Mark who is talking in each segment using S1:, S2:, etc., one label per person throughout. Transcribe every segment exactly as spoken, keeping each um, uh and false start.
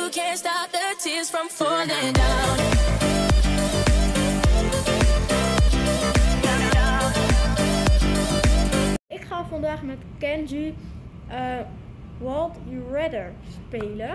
S1: can't stop the tears from falling down.
S2: Ik ga vandaag met Kenji uh, Would You Rather spelen.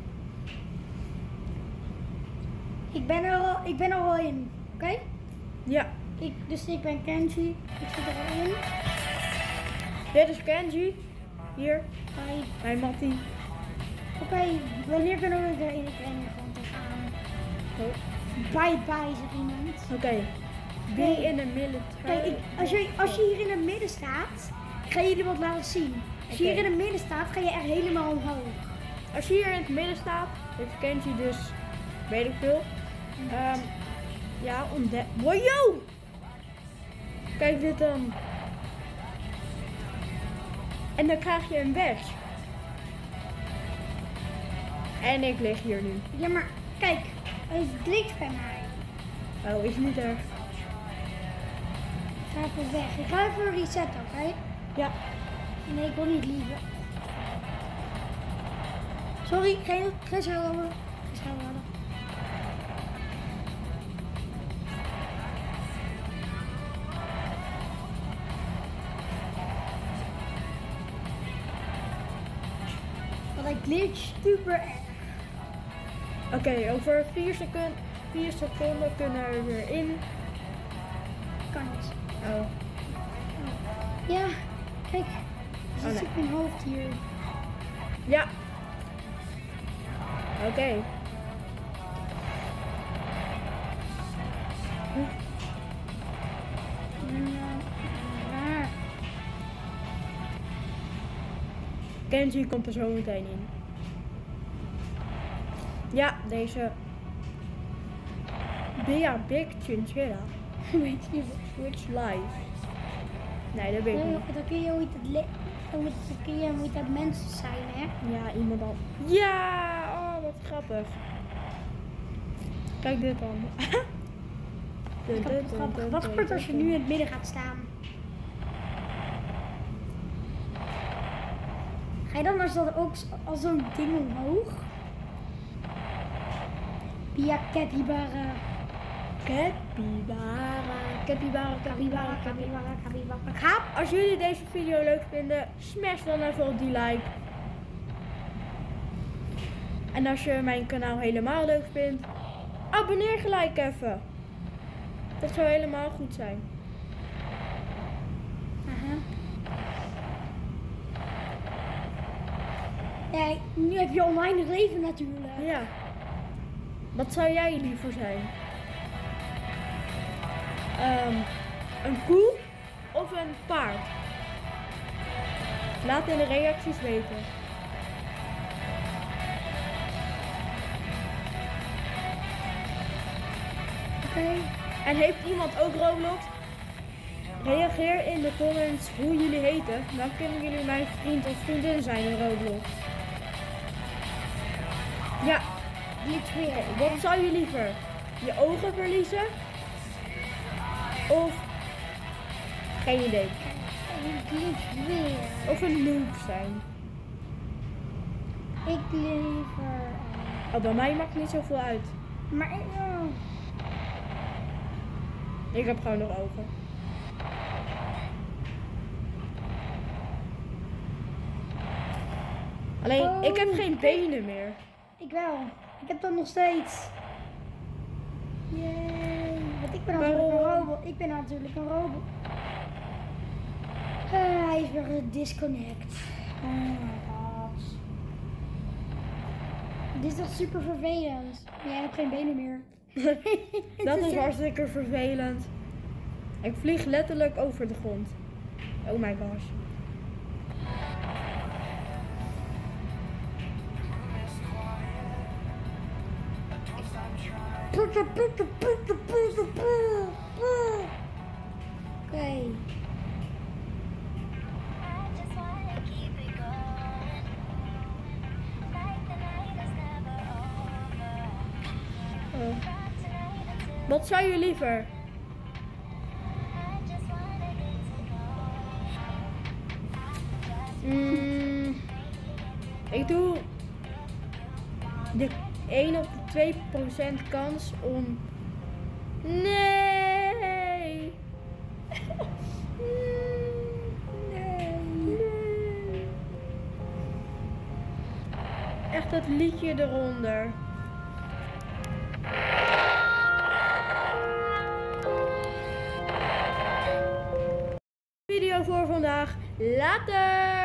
S3: Ik ben er al, ik ben er al in, oké? Okay?
S2: Ja.
S3: Ik, dus ik ben Kenji, ik zit er al in.
S2: Dit is Kenji. Hier.
S3: Hi.
S2: Mijn Mattie.
S3: Oké, okay, wanneer kunnen we er in de training gaan te gaan?
S2: Oh.
S3: Bye bye, zegt iemand.
S2: Oké. Okay. Be
S3: okay.
S2: in the military.
S3: Kijk, ik, als, je, als je hier in het midden staat, ga je jullie wat laten zien. Als je okay. hier in het midden staat, ga je echt helemaal omhoog.
S2: Als je hier in het midden staat, heeft Kenji dus, weet ik veel. Um, ja, ontdek. Wow, yo! Kijk dit dan. En dan krijg je een badge. En ik lig hier nu.
S3: Ja, maar kijk, hij klikt bij mij.
S2: Oh, is niet erg.
S3: Ik ga even weg. Ik ga even resetten, oké? Okay?
S2: Ja.
S3: Nee, ik wil niet liever. Sorry, geen, geen schuilhalen. Geen schuilhalen. Want hij glitcht super erg.
S2: Oké, okay, over vier seconden, vier seconden kunnen we weer in.
S3: Kan niet.
S2: Oh.
S3: oh. Ja, kijk.
S2: Oh,
S3: zit
S2: nee.
S3: mijn hoofd hier.
S2: Ja. Oké. Okay. Hm.
S3: Ja.
S2: Kenji komt er zo meteen in. Ja, deze Bea Big Chinchilla.
S3: Weet je
S2: Switch Live. Nee, dat weet ik niet.
S3: Dan kun je ooit het le dan kun je ooit dat mensen zijn, hè?
S2: Ja, iemand al. Ja, oh wat grappig. Kijk dit dan.
S3: dun, dun, dun, grappig. Dun, wat gebeurt als je nu in het midden gaat staan? Ga je dan als dat ook als zo'n ding omhoog? Via Capybara.
S2: Capybara, capybara, capybara, capybara, capybara. Als jullie deze video leuk vinden, smash dan even op die like. En als je mijn kanaal helemaal leuk vindt, abonneer gelijk even. Dat zou helemaal goed zijn.
S3: Aha. Ja, nu heb je online leven natuurlijk.
S2: Ja. Wat zou jij liever zijn? Um, een koe of een paard? Laat in de reacties weten.
S3: Oké. Okay.
S2: En heeft iemand ook Roblox? Reageer in de comments hoe jullie heten. Dan kunnen jullie mijn vriend of vriendin zijn in Roblox. Ja.
S3: Glitch weer.
S2: Wat zou je liever? Je ogen verliezen? Of geen idee.
S3: Glitch weer.
S2: Of een noob zijn.
S3: Ik liever.
S2: Oh, bij mij maakt niet zoveel uit.
S3: Maar ik. Oh.
S2: Ik heb gewoon nog ogen. Alleen, oh, ik heb geen benen meer.
S3: Ik wel. Ik heb dat nog steeds. Yay. Want ik ben natuurlijk een robot. Ik ben natuurlijk een robot. Uh, hij is weer gedisconnect. Oh my god. Dit is toch super vervelend. Jij hebt geen benen meer.
S2: Dat is hartstikke vervelend. Ik vlieg letterlijk over de grond. Oh my gosh.
S3: Oké.
S2: Oh. Wat zou je liever? Mm, ik doe de één op de twee procent kans om... Nee! Nee! Nee! Echt dat liedje eronder. Video voor vandaag. Later!